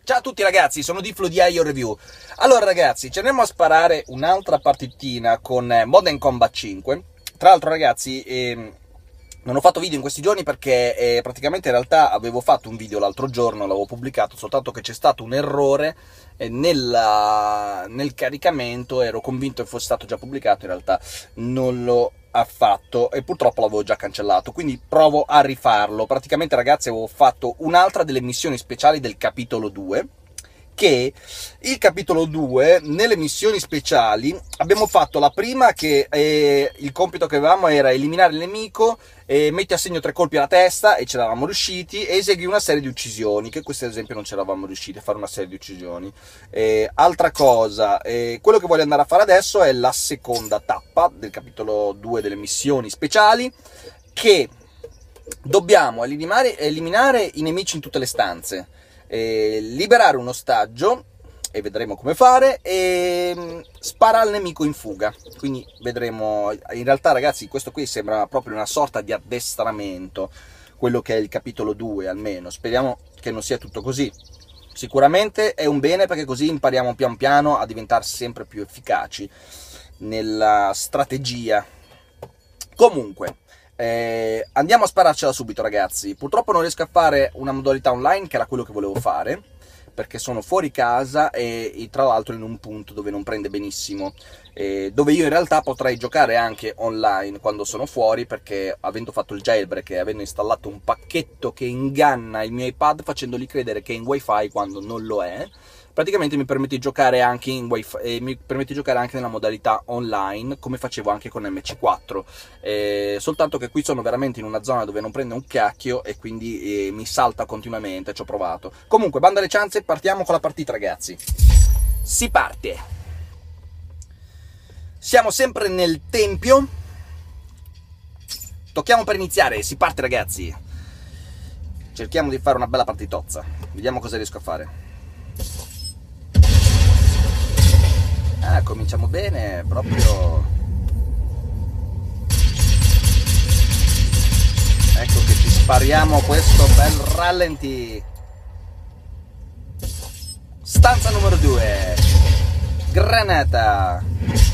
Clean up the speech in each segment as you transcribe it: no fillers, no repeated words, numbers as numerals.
Ciao a tutti ragazzi, sono Diflo di IO Review. Allora ragazzi, ci andiamo a sparare un'altra partitina con Modern Combat 5. Tra l'altro ragazzi, non ho fatto video in questi giorni perché praticamente in realtà avevo fatto un video l'altro giorno, l'avevo pubblicato, soltanto che c'è stato un errore nel caricamento. Ero convinto che fosse stato già pubblicato, in realtà non lo ha fatto e purtroppo l'avevo già cancellato, quindi provo a rifarlo. Praticamente ragazzi avevo fatto un'altra delle missioni speciali del capitolo 2, che il capitolo 2, nelle missioni speciali, abbiamo fatto la prima che il compito che avevamo era eliminare il nemico, metti a segno 3 colpi alla testa, e ce l'eravamo riusciti, e esegui una serie di uccisioni, che questo ad esempio non ce l'avamo riusciti a fare una serie di uccisioni. Altra cosa, quello che voglio andare a fare adesso è la seconda tappa del capitolo 2 delle missioni speciali, che dobbiamo eliminare i nemici in tutte le stanze, liberare un ostaggio, e vedremo come fare, e spara al nemico in fuga. Quindi vedremo. In realtà ragazzi questo qui sembra proprio una sorta di addestramento, quello che è il capitolo 2 almeno. Speriamo che non sia tutto così. Sicuramente è un bene, perché così impariamo pian piano a diventare sempre più efficaci nella strategia. Comunque andiamo a spararcela subito ragazzi. Purtroppo non riesco a fare una modalità online, che era quello che volevo fare, perché sono fuori casa e tra l'altro in un punto dove non prende benissimo, dove io in realtà potrei giocare anche online quando sono fuori, perché avendo fatto il jailbreak e avendo installato un pacchetto che inganna il mio iPad facendogli credere che è in wifi quando non lo è, praticamente mi permette di giocare anche in wifi, mi permette di giocare anche nella modalità online, come facevo anche con MC4, soltanto che qui sono veramente in una zona dove non prende un cacchio e quindi mi salta continuamente. Ci ho provato. Comunque, banda alle ciance, partiamo con la partita ragazzi. Si parte. Siamo sempre nel tempio. Tocchiamo per iniziare, si parte ragazzi. Cerchiamo di fare una bella partitozza. Vediamo cosa riesco a fare. Cominciamo bene, proprio. Ecco che ci spariamo questo bel rallenti. Stanza numero 2. Granata.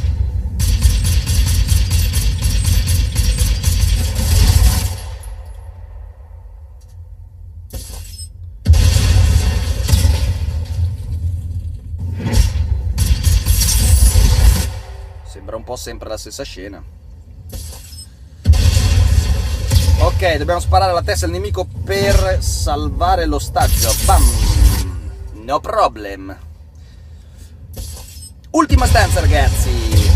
Sembra un po' sempre la stessa scena. Ok, dobbiamo sparare alla testa del nemico per salvare l'ostaggio. Bam! No problem. Ultima stanza ragazzi.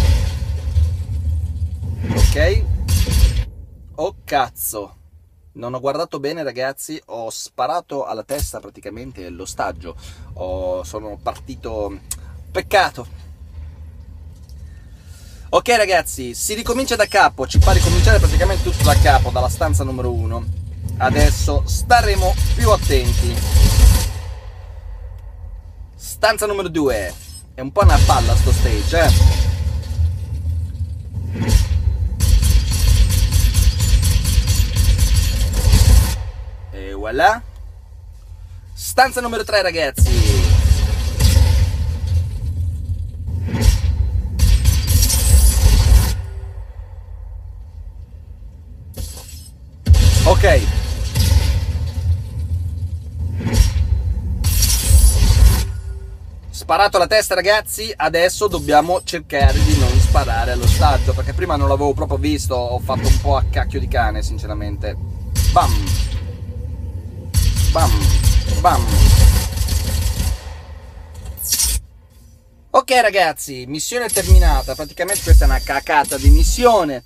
Ok. Oh cazzo. Non ho guardato bene ragazzi. Ho sparato alla testa praticamente l'ostaggio. Sono partito. Peccato. Ok ragazzi, si ricomincia da capo, ci fa ricominciare praticamente tutto da capo, dalla stanza numero 1. Adesso staremo più attenti. Stanza numero 2. È un po' una palla sto stage, E voilà. Stanza numero 3 ragazzi. Ok. Sparato alla testa ragazzi, adesso dobbiamo cercare di non sparare all'ostaggio, perché prima non l'avevo proprio visto, ho fatto un po' a cacchio di cane sinceramente. Bam. Bam. Bam. Ok ragazzi, missione terminata, praticamente questa è una cacata di missione.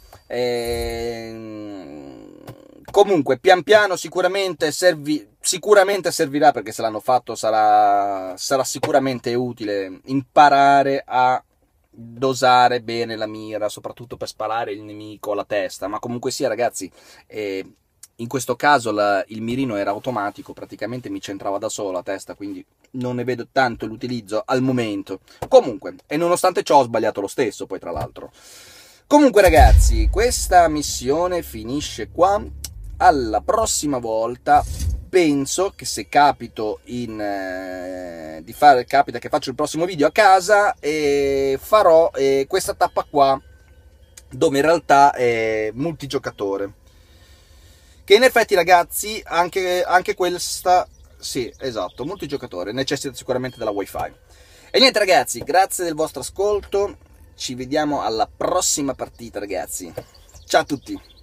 Comunque pian piano sicuramente servirà, perché se l'hanno fatto sarà sicuramente utile imparare a dosare bene la mira, soprattutto per sparare il nemico alla testa. Ma comunque sia ragazzi, in questo caso il mirino era automatico, praticamente mi centrava da solo la testa, quindi non ne vedo tanto l'utilizzo al momento. Comunque, e nonostante ciò ho sbagliato lo stesso poi tra l'altro. Comunque ragazzi, questa missione finisce qua. Alla prossima volta penso che se capita che faccio il prossimo video a casa, farò questa tappa qua, dove in realtà è multigiocatore, che in effetti, ragazzi, anche questa, sì, esatto, multigiocatore, necessita sicuramente della wifi. E niente, ragazzi, grazie del vostro ascolto, ci vediamo alla prossima partita, ragazzi. Ciao a tutti.